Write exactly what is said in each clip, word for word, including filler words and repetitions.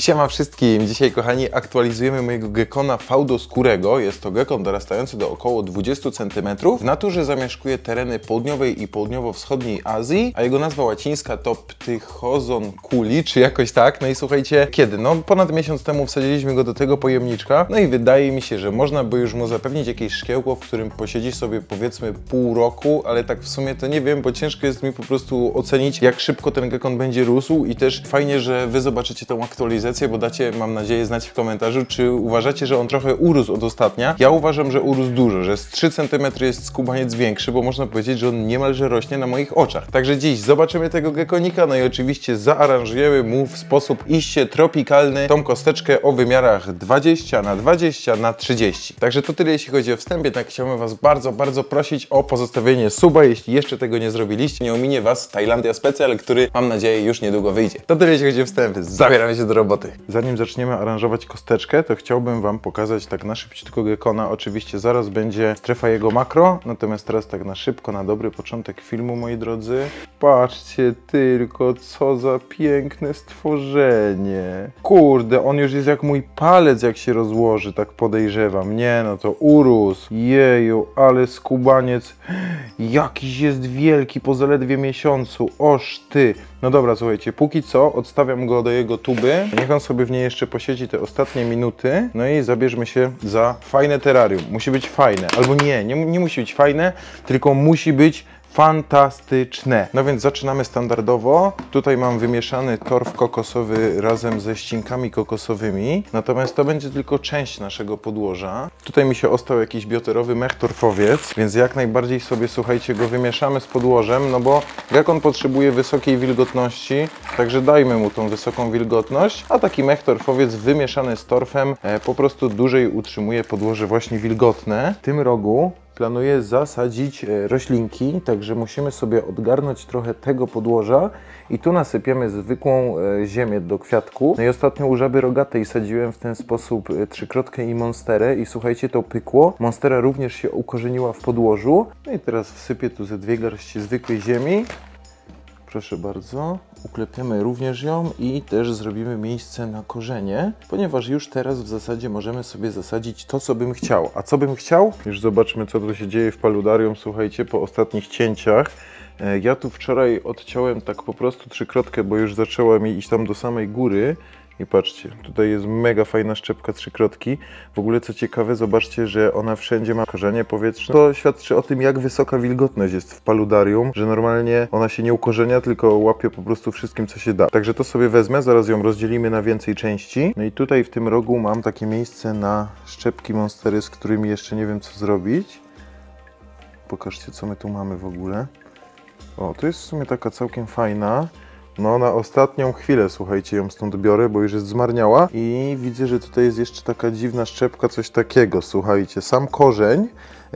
Siema wszystkim! Dzisiaj, kochani, aktualizujemy mojego gekona faudoskórego. Jest to gekon dorastający do około dwudziestu centymetrów. W naturze zamieszkuje tereny południowej i południowo-wschodniej Azji, a jego nazwa łacińska to Ptychozon culi, czy jakoś tak. No i słuchajcie, kiedy? No ponad miesiąc temu wsadziliśmy go do tego pojemniczka, no i wydaje mi się, że można by już mu zapewnić jakieś szkiełko, w którym posiedzi sobie powiedzmy pół roku, ale tak w sumie to nie wiem, bo ciężko jest mi po prostu ocenić, jak szybko ten gekon będzie rósł i też fajnie, że wy zobaczycie tą aktualizację, bo dacie, mam nadzieję, znać w komentarzu, czy uważacie, że on trochę urósł od ostatnia. Ja uważam, że urósł dużo, że z trzy centymetry jest skubaniec większy, bo można powiedzieć, że on niemalże rośnie na moich oczach. Także dziś zobaczymy tego gekonika, no i oczywiście zaaranżujemy mu w sposób iście tropikalny tą kosteczkę o wymiarach dwadzieścia na dwadzieścia na trzydzieści. Także to tyle, jeśli chodzi o wstępie. Tak chciałbym was bardzo, bardzo prosić o pozostawienie suba, jeśli jeszcze tego nie zrobiliście. Nie ominie was Tajlandia Specjal, który mam nadzieję już niedługo wyjdzie. To tyle, jeśli chodzi o wstępy. Zabieramy się do roboty. Zanim zaczniemy aranżować kosteczkę, to chciałbym wam pokazać tak na szybciutko gekona. Oczywiście zaraz będzie strefa jego makro, natomiast teraz tak na szybko, na dobry początek filmu, moi drodzy. Patrzcie tylko, co za piękne stworzenie. Kurde, on już jest jak mój palec, jak się rozłoży, tak podejrzewam. Nie, no to urósł. Jeju, ale skubaniec jakiś jest wielki po zaledwie miesiącu. Oż ty. No dobra, słuchajcie, póki co odstawiam go do jego tuby. Niech on sobie w niej jeszcze posiedzi te ostatnie minuty. No i zabierzmy się za fajne terrarium. Musi być fajne. Albo nie, nie, nie musi być fajne, tylko musi być fantastyczne. No więc zaczynamy standardowo. Tutaj mam wymieszany torf kokosowy razem ze ścinkami kokosowymi. Natomiast to będzie tylko część naszego podłoża. Tutaj mi się ostał jakiś bioterowy mech torfowiec, więc jak najbardziej sobie, słuchajcie, go wymieszamy z podłożem, no bo gekon potrzebuje wysokiej wilgotności, także dajmy mu tą wysoką wilgotność, a taki mech torfowiec wymieszany z torfem e, po prostu dłużej utrzymuje podłoże właśnie wilgotne. W tym rogu planuję zasadzić roślinki, także musimy sobie odgarnąć trochę tego podłoża i tu nasypiemy zwykłą ziemię do kwiatku. No i ostatnio u żaby rogatej sadziłem w ten sposób trzykrotkę i monsterę i słuchajcie, to pykło. Monstera również się ukorzeniła w podłożu. No i teraz wsypię tu ze dwie garści zwykłej ziemi. Proszę bardzo, uklepiemy również ją i też zrobimy miejsce na korzenie, ponieważ już teraz w zasadzie możemy sobie zasadzić to, co bym chciał. A co bym chciał? Już zobaczmy, co tu się dzieje w paludarium, słuchajcie, po ostatnich cięciach. Ja tu wczoraj odciąłem tak po prostu trzykrotkę, bo już zaczęła mi iść tam do samej góry. I patrzcie, tutaj jest mega fajna szczepka trzykrotki. W ogóle co ciekawe, zobaczcie, że ona wszędzie ma korzenie powietrzne. To świadczy o tym, jak wysoka wilgotność jest w paludarium, że normalnie ona się nie ukorzenia, tylko łapie po prostu wszystkim, co się da. Także to sobie wezmę, zaraz ją rozdzielimy na więcej części. No i tutaj w tym rogu mam takie miejsce na szczepki monstery, z którymi jeszcze nie wiem, co zrobić. Pokażcie, co my tu mamy w ogóle. O, to jest w sumie taka całkiem fajna. No na ostatnią chwilę, słuchajcie, ją stąd biorę, bo już jest zmarniała i widzę, że tutaj jest jeszcze taka dziwna szczepka, coś takiego, słuchajcie, sam korzeń,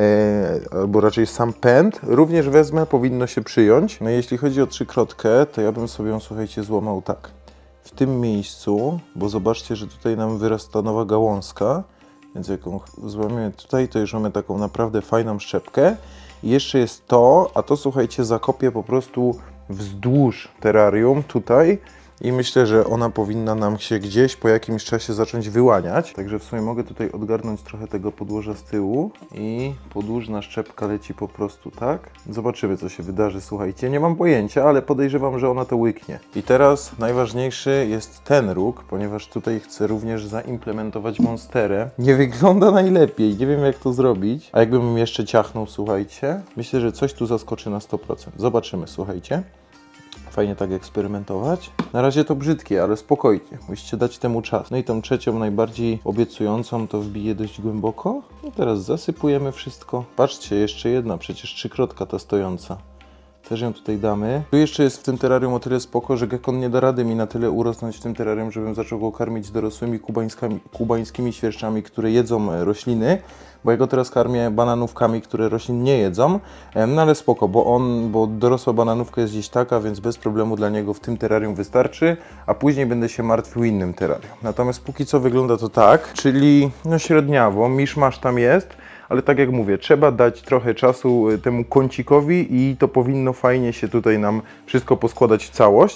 e, albo raczej sam pęd, również wezmę, powinno się przyjąć. No jeśli chodzi o trzykrotkę, to ja bym sobie ją, słuchajcie, złamał tak, w tym miejscu, bo zobaczcie, że tutaj nam wyrasta nowa gałązka, więc jak ją złamiemy tutaj, to już mamy taką naprawdę fajną szczepkę. I jeszcze jest to, a to, słuchajcie, zakopię po prostu wzdłuż terrarium tutaj i myślę, że ona powinna nam się gdzieś po jakimś czasie zacząć wyłaniać. Także w sumie mogę tutaj odgarnąć trochę tego podłoża z tyłu i podłużna szczepka leci po prostu tak. Zobaczymy, co się wydarzy, słuchajcie. Nie mam pojęcia, ale podejrzewam, że ona to łyknie. I teraz najważniejszy jest ten róg, ponieważ tutaj chcę również zaimplementować monsterę. Nie wygląda najlepiej, nie wiem, jak to zrobić. A jakbym jeszcze ciachnął, słuchajcie, myślę, że coś tu zaskoczy na sto procent. Zobaczymy, słuchajcie. Fajnie tak eksperymentować. Na razie to brzydkie, ale spokojnie. Musicie dać temu czas. No i tą trzecią, najbardziej obiecującą, to wbiję dość głęboko. I teraz zasypujemy wszystko. Patrzcie, jeszcze jedna, przecież trzykrotka ta stojąca. Też ją tutaj damy. Tu jeszcze jest w tym terrarium o tyle spoko, że gekon nie da rady mi na tyle urosnąć w tym terrarium, żebym zaczął go karmić dorosłymi kubańskimi świerszczami, które jedzą rośliny. Bo ja go teraz karmię bananówkami, które roślin nie jedzą. No ale spoko, bo on, bo dorosła bananówka jest gdzieś taka, więc bez problemu dla niego w tym terrarium wystarczy, a później będę się martwił innym terrarium. Natomiast póki co wygląda to tak, czyli no średniawo, miszmasz tam jest, ale tak jak mówię, trzeba dać trochę czasu temu kącikowi i to powinno fajnie się tutaj nam wszystko poskładać w całość.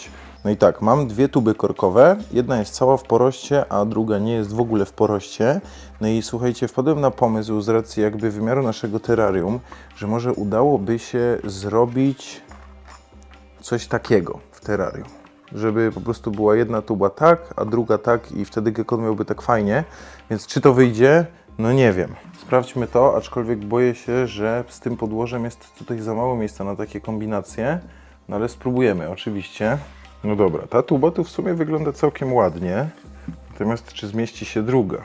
No i tak, mam dwie tuby korkowe, jedna jest cała w poroście, a druga nie jest w ogóle w poroście. No i słuchajcie, wpadłem na pomysł z racji jakby wymiaru naszego terrarium, że może udałoby się zrobić coś takiego w terrarium. Żeby po prostu była jedna tuba tak, a druga tak i wtedy gekon miałby tak fajnie. Więc czy to wyjdzie? No nie wiem. Sprawdźmy to, aczkolwiek boję się, że z tym podłożem jest tutaj za mało miejsca na takie kombinacje. No ale spróbujemy oczywiście. No dobra, ta tuba tu w sumie wygląda całkiem ładnie. Natomiast czy zmieści się druga?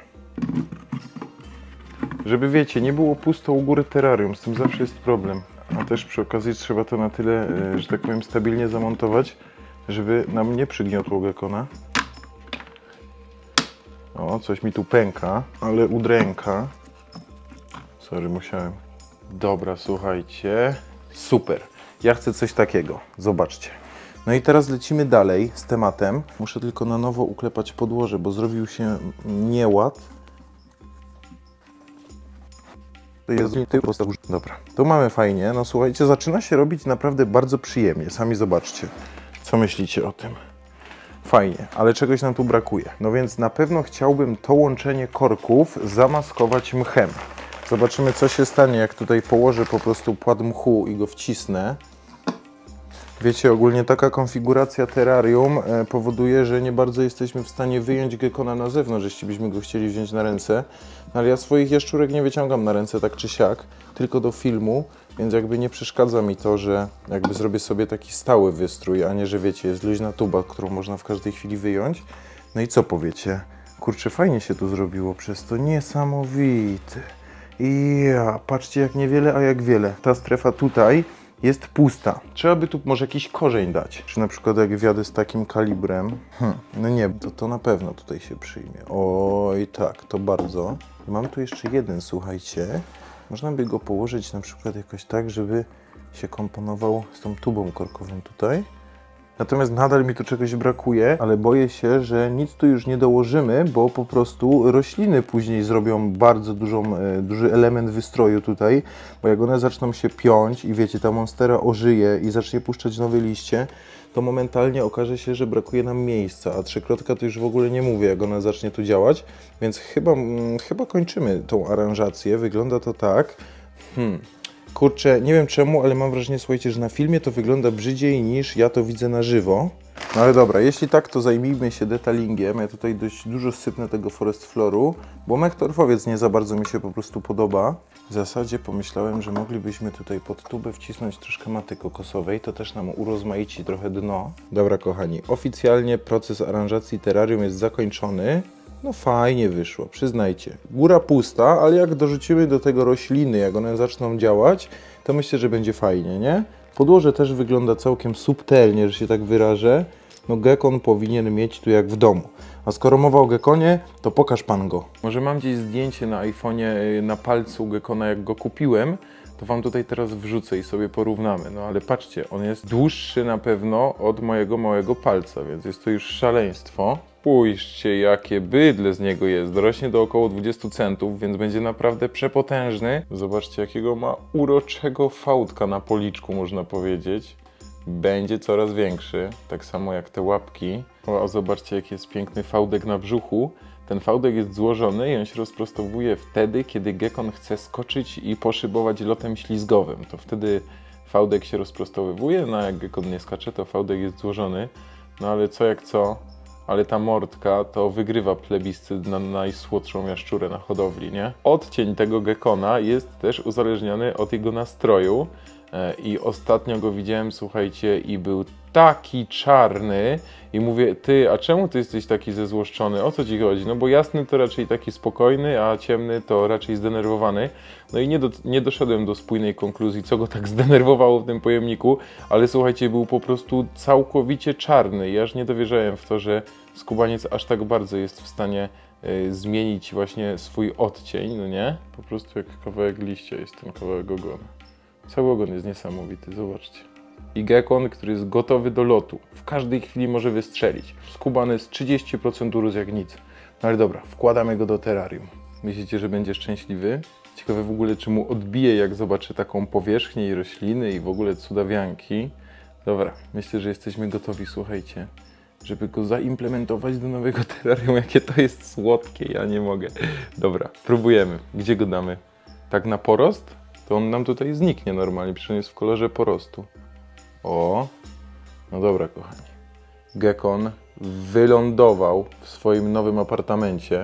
Żeby wiecie, nie było pusto u góry terrarium, z tym zawsze jest problem. A też przy okazji trzeba to na tyle, że tak powiem, stabilnie zamontować, żeby nam nie przygniotło gekona. O, coś mi tu pęka, ale udręka. Sorry, musiałem. Dobra, słuchajcie. Super. Ja chcę coś takiego. Zobaczcie. No i teraz lecimy dalej z tematem. Muszę tylko na nowo uklepać podłoże, bo zrobił się nieład. Dobra, to mamy fajnie. No słuchajcie, zaczyna się robić naprawdę bardzo przyjemnie. Sami zobaczcie. Co myślicie o tym? Fajnie, ale czegoś nam tu brakuje. No więc na pewno chciałbym to łączenie korków zamaskować mchem. Zobaczymy, co się stanie, jak tutaj położę po prostu płat mchu i go wcisnę. Wiecie, ogólnie taka konfiguracja terrarium powoduje, że nie bardzo jesteśmy w stanie wyjąć gekona na zewnątrz, jeśli byśmy go chcieli wziąć na ręce. No ale ja swoich jaszczurek nie wyciągam na ręce tak czy siak, tylko do filmu, więc jakby nie przeszkadza mi to, że jakby zrobię sobie taki stały wystrój, a nie, że wiecie, jest luźna tuba, którą można w każdej chwili wyjąć. No i co powiecie? Kurczę, fajnie się tu zrobiło przez to, niesamowite. I ja, patrzcie jak niewiele, a jak wiele. Ta strefa tutaj jest pusta. Trzeba by tu może jakiś korzeń dać. Czy na przykład jak wjadę z takim kalibrem, hmm, no nie, to, to na pewno tutaj się przyjmie. Oj tak, to bardzo. Mam tu jeszcze jeden, słuchajcie. Można by go położyć na przykład jakoś tak, żeby się komponował z tą tubą korkową tutaj. Natomiast nadal mi tu czegoś brakuje, ale boję się, że nic tu już nie dołożymy, bo po prostu rośliny później zrobią bardzo dużą, duży element wystroju tutaj, bo jak one zaczną się piąć i wiecie, ta monstera ożyje i zacznie puszczać nowe liście, to momentalnie okaże się, że brakuje nam miejsca, a trzykrotka to już w ogóle nie mówię, jak ona zacznie tu działać, więc chyba, hmm, chyba kończymy tą aranżację, wygląda to tak. Hmm. Kurczę, nie wiem czemu, ale mam wrażenie, słuchajcie, że na filmie to wygląda brzydziej niż ja to widzę na żywo. No ale dobra, jeśli tak, to zajmijmy się detalingiem. Ja tutaj dość dużo sypnę tego forest floru, bo mech torfowiec nie za bardzo mi się po prostu podoba. W zasadzie pomyślałem, że moglibyśmy tutaj pod tubę wcisnąć troszkę maty kokosowej, to też nam urozmaici trochę dno. Dobra kochani, oficjalnie proces aranżacji terrarium jest zakończony. No fajnie wyszło, przyznajcie. Góra pusta, ale jak dorzucimy do tego rośliny, jak one zaczną działać, to myślę, że będzie fajnie, nie? Podłoże też wygląda całkiem subtelnie, że się tak wyrażę. No gekon powinien mieć tu jak w domu. A skoro mowa o gekonie, to pokaż pan go. Może mam gdzieś zdjęcie na iPhone'ie na palcu gekona, jak go kupiłem, to wam tutaj teraz wrzucę i sobie porównamy. No ale patrzcie, on jest dłuższy na pewno od mojego małego palca, więc jest to już szaleństwo. Spójrzcie, jakie bydle z niego jest. Dorośnie do około dwudziestu centów, więc będzie naprawdę przepotężny. Zobaczcie, jakiego ma uroczego fałdka na policzku, można powiedzieć. Będzie coraz większy, tak samo jak te łapki. O, a zobaczcie, jaki jest piękny fałdek na brzuchu. Ten fałdek jest złożony i on się rozprostowuje wtedy, kiedy gekon chce skoczyć i poszybować lotem ślizgowym. To wtedy fałdek się rozprostowywuje, no a jak gekon nie skacze, to fałdek jest złożony. No ale co jak co, ale ta mordka to wygrywa plebiscyt na najsłodszą jaszczurę na hodowli, nie? Odcień tego gekona jest też uzależniony od jego nastroju. I ostatnio go widziałem, słuchajcie, i był taki czarny i mówię, ty, a czemu ty jesteś taki zezłoszczony? O co ci chodzi? No bo jasny to raczej taki spokojny, a ciemny to raczej zdenerwowany. No i nie, do, nie doszedłem do spójnej konkluzji, co go tak zdenerwowało w tym pojemniku, ale słuchajcie, był po prostu całkowicie czarny i aż nie dowierzałem w to, że skubaniec aż tak bardzo jest w stanie y, zmienić właśnie swój odcień, no nie? Po prostu jak kawałek liścia jest ten kawałek ogona. Cały ogon jest niesamowity, zobaczcie. I gekon, który jest gotowy do lotu. W każdej chwili może wystrzelić. Skubany z trzydzieści procent urósł jak nic. No ale dobra, wkładamy go do terrarium. Myślicie, że będzie szczęśliwy? Ciekawe w ogóle, czy mu odbije, jak zobaczy taką powierzchnię i rośliny i w ogóle cudawianki. Dobra, myślę, że jesteśmy gotowi, słuchajcie, żeby go zaimplementować do nowego terrarium. Jakie to jest słodkie, ja nie mogę. Dobra, próbujemy. Gdzie go damy? Tak na porost? To on nam tutaj zniknie normalnie, przecież on jest w kolorze porostu. O, no dobra, kochani. Gekon wylądował w swoim nowym apartamencie.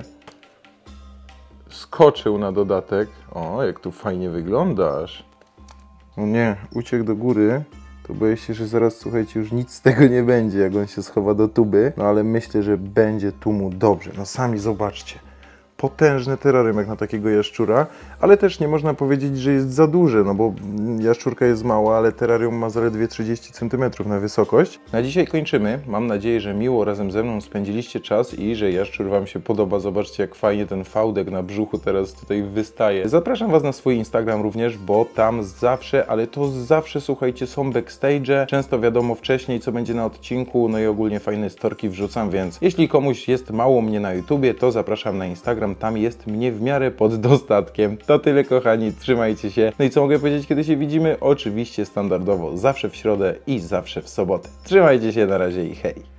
Skoczył na dodatek. O, jak tu fajnie wyglądasz. No nie, uciekł do góry. To boję się, że zaraz, słuchajcie, już nic z tego nie będzie, jak on się schowa do tuby. No ale myślę, że będzie tu mu dobrze. No sami zobaczcie. Potężny terrarium jak na takiego jaszczura, ale też nie można powiedzieć, że jest za duże, no bo jaszczurka jest mała, ale terrarium ma zaledwie trzydzieści centymetrów na wysokość. Na dzisiaj kończymy. Mam nadzieję, że miło razem ze mną spędziliście czas i że jaszczur Wam się podoba. Zobaczcie, jak fajnie ten fałdek na brzuchu teraz tutaj wystaje. Zapraszam Was na swój Instagram również, bo tam zawsze, ale to zawsze, słuchajcie, są backstage. Często wiadomo wcześniej, co będzie na odcinku, no i ogólnie fajne storki wrzucam, więc jeśli komuś jest mało mnie na YouTubie, to zapraszam na Instagram. Tam jest mnie w miarę pod dostatkiem. To tyle, kochani, trzymajcie się. No i co mogę powiedzieć, kiedy się widzimy? Oczywiście standardowo zawsze w środę i zawsze w sobotę. Trzymajcie się, na razie i hej!